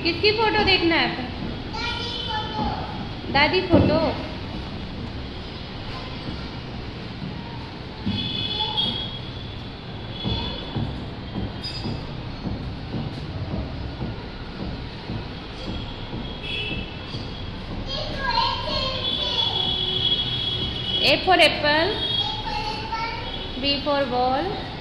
किसकी फोटो देखना है? दादी photo. A for apple, B for ball,